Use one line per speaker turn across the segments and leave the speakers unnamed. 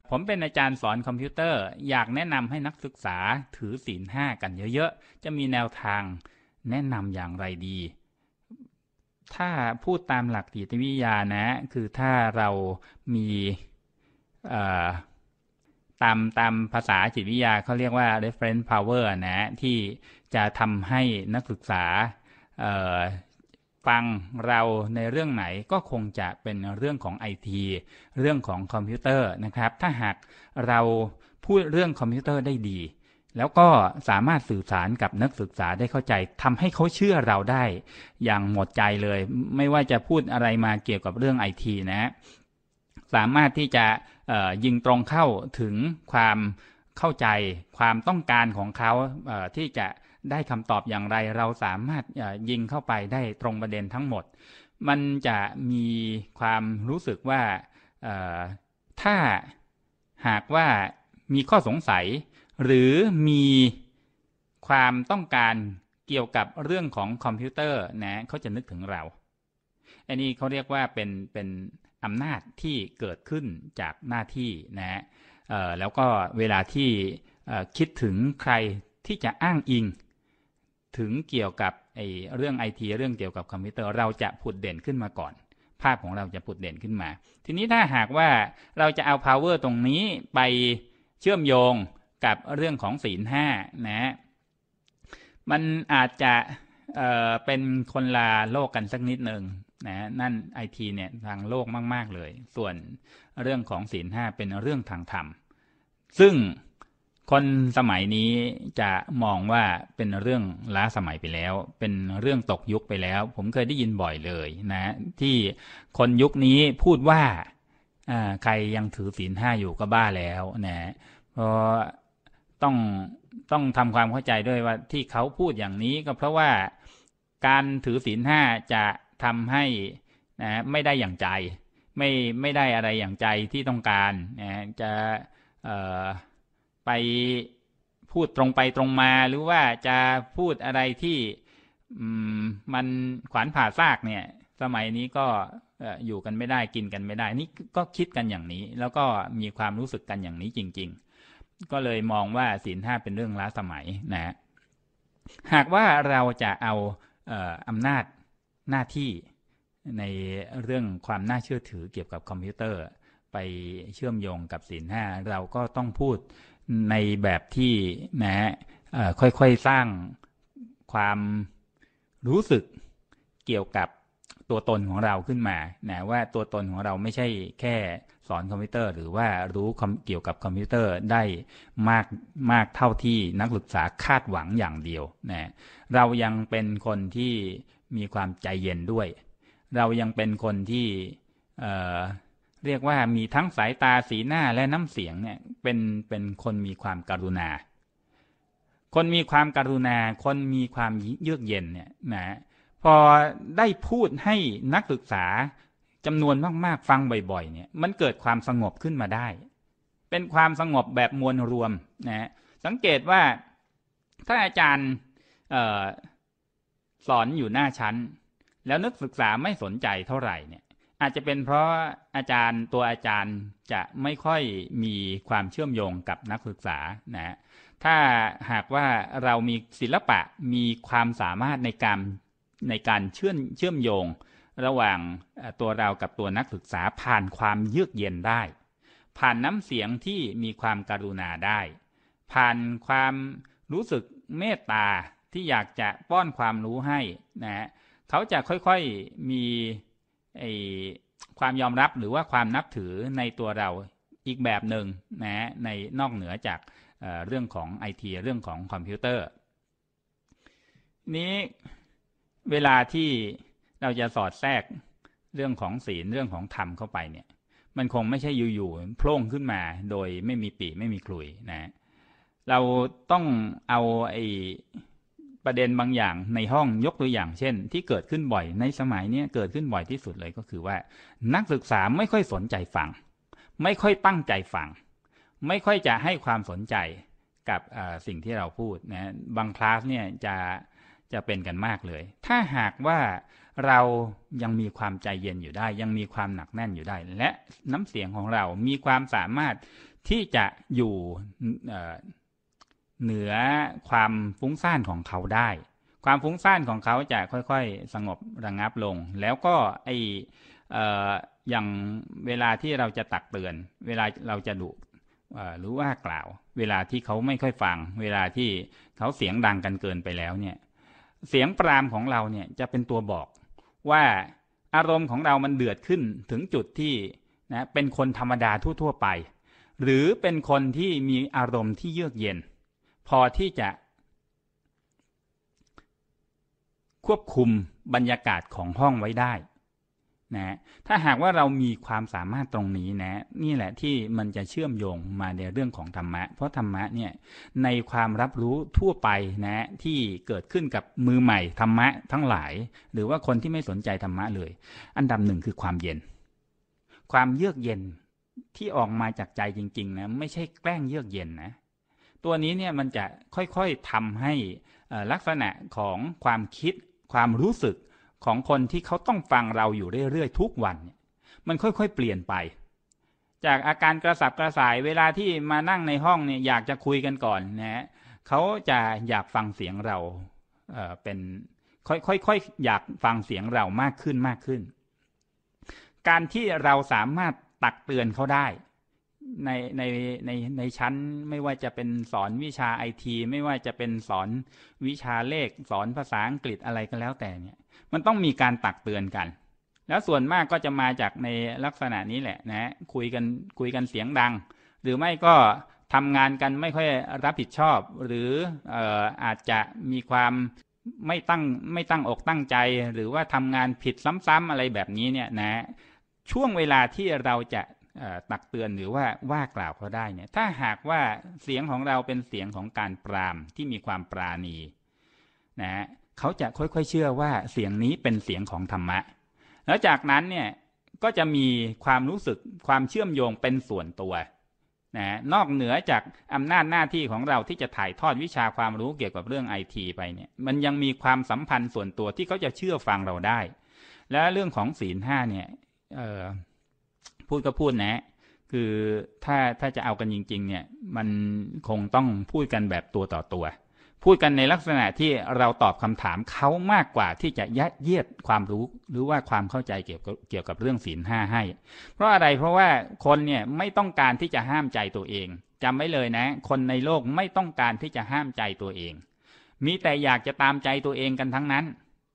ผมเป็นอาจารย์สอนคอมพิวเตอร์อยากแนะนำให้นักศึกษาถือศีลห้ากันเยอะๆจะมีแนวทางแนะนำอย่างไรดีถ้าพูดตามหลักจิตวิทยานะคือถ้าเรามีตามภาษาจิตวิทยาเขาเรียกว่า reference power นะที่จะทำให้นักศึกษาฟังเราในเรื่องไหนก็คงจะเป็นเรื่องของ IT เรื่องของคอมพิวเตอร์นะครับถ้าหากเราพูดเรื่องคอมพิวเตอร์ได้ดีแล้วก็สามารถสื่อสารกับนักศึกษาได้เข้าใจทำให้เขาเชื่อเราได้อย่างหมดใจเลยไม่ว่าจะพูดอะไรมาเกี่ยวกับเรื่อง IT นะสามารถที่จะยิงตรงเข้าถึงความเข้าใจความต้องการของเขาที่จะได้คำตอบอย่างไรเราสามารถยิงเข้าไปได้ตรงประเด็นทั้งหมดมันจะมีความรู้สึกว่าถ้าหากว่ามีข้อสงสัยหรือมีความต้องการเกี่ยวกับเรื่องของคอมพิวเตอร์นะเขาจะนึกถึงเราอันนี้เขาเรียกว่าเป็นอำนาจที่เกิดขึ้นจากหน้าที่นะแล้วก็เวลาที่คิดถึงใครที่จะอ้างอิงถึงเกี่ยวกับเรื่อง IT เรื่องเกี่ยวกับคอมพิวเตอร์เราจะผุดเด่นขึ้นมาก่อนภาพของเราจะผุดเด่นขึ้นมาทีนี้ถ้าหากว่าเราจะเอา power ตรงนี้ไปเชื่อมโยงกับเรื่องของศีลห้านะมันอาจจะเป็นคนละโลกกันสักนิดหนึ่งนะนั่น IT เนี่ยทางโลกมากๆเลยส่วนเรื่องของศีลห้าเป็นเรื่องทางธรรมซึ่งคนสมัยนี้จะมองว่าเป็นเรื่องล้าสมัยไปแล้วเป็นเรื่องตกยุคไปแล้วผมเคยได้ยินบ่อยเลยนะที่คนยุคนี้พูดว่าใครยังถือศีลห้าอยู่ก็บ้าแล้วนะเพราะต้องทำความเข้าใจด้วยว่าที่เขาพูดอย่างนี้ก็เพราะว่าการถือศีลห้าจะทำให้นะไม่ได้อย่างใจไม่ได้อะไรอย่างใจที่ต้องการนะจะไปพูดตรงไปตรงมาหรือว่าจะพูดอะไรที่มันขวานผ่าซากเนี่ยสมัยนี้ก็อยู่กันไม่ได้กินกันไม่ได้นี่ก็คิดกันอย่างนี้แล้วก็มีความรู้สึกกันอย่างนี้จริงๆก็เลยมองว่าศีลห้าเป็นเรื่องล้าสมัยนะหากว่าเราจะเอาอำนาจหน้าที่ในเรื่องความน่าเชื่อถือเกี่ยวกับคอมพิวเตอร์ไปเชื่อมโยงกับศีลห้าเราก็ต้องพูดในแบบที่นะค่อยๆสร้างความรู้สึกเกี่ยวกับตัวตนของเราขึ้นมานะว่าตัวตนของเราไม่ใช่แค่สอนคอมพิวเตอร์หรือว่ารู้เกี่ยวกับคอมพิวเตอร์ได้มากเท่าที่นักศึกษาคาดหวังอย่างเดียวนะเรายังเป็นคนที่มีความใจเย็นด้วยเรายังเป็นคนที่เรียกว่ามีทั้งสายตาสีหน้าและน้ำเสียงเนี่ยเป็นคนมีความกรุณาคนมีความกรุณาคนมีความเยือกเย็นเนี่ยนะพอได้พูดให้นักศึกษาจำนวนมากๆฟังบ่อยๆเนี่ยมันเกิดความสงบขึ้นมาได้เป็นความสงบแบบมวลรวมนะสังเกตว่าถ้าอาจารย์สอนอยู่หน้าชั้นแล้วนักศึกษาไม่สนใจเท่าไหร่เนี่ยอาจจะเป็นเพราะตัวอาจารย์จะไม่ค่อยมีความเชื่อมโยงกับนักศึกษานะถ้าหากว่าเรามีศิลปะมีความสามารถในการเชื่อมโยงระหว่างตัวเรากับตัวนักศึกษาผ่านความเยือกเย็นได้ผ่านน้ำเสียงที่มีความกรุณาได้ผ่านความรู้สึกเมตตาที่อยากจะป้อนความรู้ให้นะเขาจะค่อยๆมีความยอมรับหรือว่าความนับถือในตัวเราอีกแบบหนึ่งนะในนอกเหนือจากเรื่องของ IT เรื่องของคอมพิวเตอร์นี้เวลาที่เราจะสอดแทรกเรื่องของศีลเรื่องของธรรมเข้าไปเนี่ยมันคงไม่ใช่อยู่ๆโผล่ขึ้นมาโดยไม่มีปีไม่มีขลุ่ยนะเราต้องเอาประเด็นบางอย่างในห้องยกตัวอย่างเช่นที่เกิดขึ้นบ่อยในสมัยนี้เกิดขึ้นบ่อยที่สุดเลยก็คือว่านักศึกษาไม่ค่อยสนใจฟังไม่ค่อยตั้งใจฟังไม่ค่อยจะให้ความสนใจกับสิ่งที่เราพูดนะบางคลาสเนี่ยจะเป็นกันมากเลยถ้าหากว่าเรายังมีความใจเย็นอยู่ได้ยังมีความหนักแน่นอยู่ได้และน้ำเสียงของเรามีความสามารถที่จะอยู่เหนือความฟุ้งซ่านของเขาได้ความฟุ้งซ่านของเขาจะค่อยๆสงบระงับลงแล้วก็อย่างเวลาที่เราจะตักเตือนเวลาเราจะดุหรือว่ากล่าวเวลาที่เขาไม่ค่อยฟังเวลาที่เขาเสียงดังกันเกินไปแล้วเนี่ยเสียงปรามของเราเนี่ยจะเป็นตัวบอกว่าอารมณ์ของเรามันเดือดขึ้นถึงจุดที่นะเป็นคนธรรมดาทั่วๆไปหรือเป็นคนที่มีอารมณ์ที่เยือกเย็นพอที่จะควบคุมบรรยากาศของห้องไว้ได้นะถ้าหากว่าเรามีความสามารถตรงนี้นะนี่แหละที่มันจะเชื่อมโยงมาในเรื่องของธรรมะเพราะธรรมะเนี่ยในความรับรู้ทั่วไปนะที่เกิดขึ้นกับมือใหม่ธรรมะทั้งหลายหรือว่าคนที่ไม่สนใจธรรมะเลยอันดับหนึ่งคือความเย็นความเยือกเย็นที่ออกมาจากใจจริงๆนะไม่ใช่แกล้งเยือกเย็นนะตัวนี้เนี่ยมันจะค่อยๆทำให้ลักษณะของความคิดความรู้สึกของคนที่เขาต้องฟังเราอยู่เรื่อยๆทุกวันมันค่อยๆเปลี่ยนไปจากอาการกระสับกระส่ายเวลาที่มานั่งในห้องเนี่ยอยากจะคุยกันก่อนนะเขาจะอยากฟังเสียงเราเป็นค่อยๆอยากฟังเสียงเรามากขึ้นมากขึ้นการที่เราสามารถตักเตือนเขาได้ในชั้นไม่ว่าจะเป็นสอนวิชาไอทีไม่ว่าจะเป็นสอนวิชาเลขสอนภาษาอังกฤษอะไรก็แล้วแต่เนี่ยมันต้องมีการตักเตือนกันแล้วส่วนมากก็จะมาจากในลักษณะนี้แหละนะคุยกันเสียงดังหรือไม่ก็ทำงานกันไม่ค่อยรับผิดชอบหรืออาจจะมีความไม่ตั้งอกตั้งใจหรือว่าทำงานผิดซ้ำๆอะไรแบบนี้เนี่ยนะช่วงเวลาที่เราจะตักเตือนหรือว่าว่ากล่าวเขาได้เนี่ยถ้าหากว่าเสียงของเราเป็นเสียงของการปรามที่มีความปราณีนะเขาจะค่อยๆเชื่อว่าเสียงนี้เป็นเสียงของธรรมะแล้วจากนั้นเนี่ยก็จะมีความรู้สึกความเชื่อมโยงเป็นส่วนตัวนะนอกเหนือจากอำนาจหน้าที่ของเราที่จะถ่ายทอดวิชาความรู้เกี่ยวกับเรื่องไอทีไปเนี่ยมันยังมีความสัมพันธ์ส่วนตัวที่เขาจะเชื่อฟังเราได้และเรื่องของศีลห้าเนี่ยพูดก็พูดนะคือถ้าจะเอากันจริงๆเนี่ยมันคงต้องพูดกันแบบตัวต่อตัวพูดกันในลักษณะที่เราตอบคำถามเขามากกว่าที่จะยัดเยียดความรู้หรือว่าความเข้าใจเกี่ยวกับเรื่องศีลห้าให้เพราะอะไรเพราะว่าคนเนี่ยไม่ต้องการที่จะห้ามใจตัวเองจำไว้เลยนะคนในโลกไม่ต้องการที่จะห้ามใจตัวเองมีแต่อยากจะตามใจตัวเองกันทั้งนั้น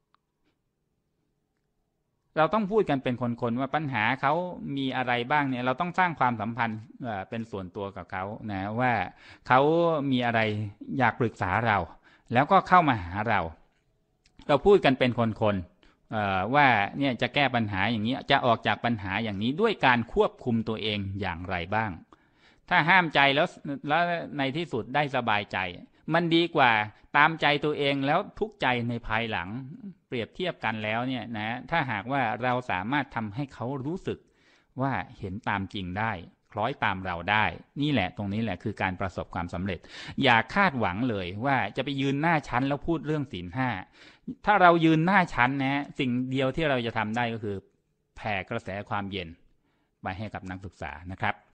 เราต้องพูดกันเป็นคนๆว่าปัญหาเขามีอะไรบ้างเนี่ยเราต้องสร้างความสัมพันธ์เป็นส่วนตัวกับเขานะว่าเขามีอะไรอยากปรึกษาเราแล้วก็เข้ามาหาเราพูดกันเป็นคนๆว่าเนี่ยจะแก้ปัญหาอย่างนี้จะออกจากปัญหาอย่างนี้ด้วยการควบคุมตัวเองอย่างไรบ้างถ้าห้ามใจแล้วในที่สุดได้สบายใจมันดีกว่าตามใจตัวเองแล้วทุกข์ใจในภายหลังเปรียบเทียบกันแล้วเนี่ยนะถ้าหากว่าเราสามารถทำให้เขารู้สึกว่าเห็นตามจริงได้คล้อยตามเราได้นี่แหละตรงนี้แหละคือการประสบความสำเร็จอย่าคาดหวังเลยว่าจะไปยืนหน้าชั้นแล้วพูดเรื่องศีลห้าถ้าเรายืนหน้าชั้นนะสิ่งเดียวที่เราจะทำได้ก็คือแผ่กระแสความเย็นไปให้กับนักศึกษานะครับ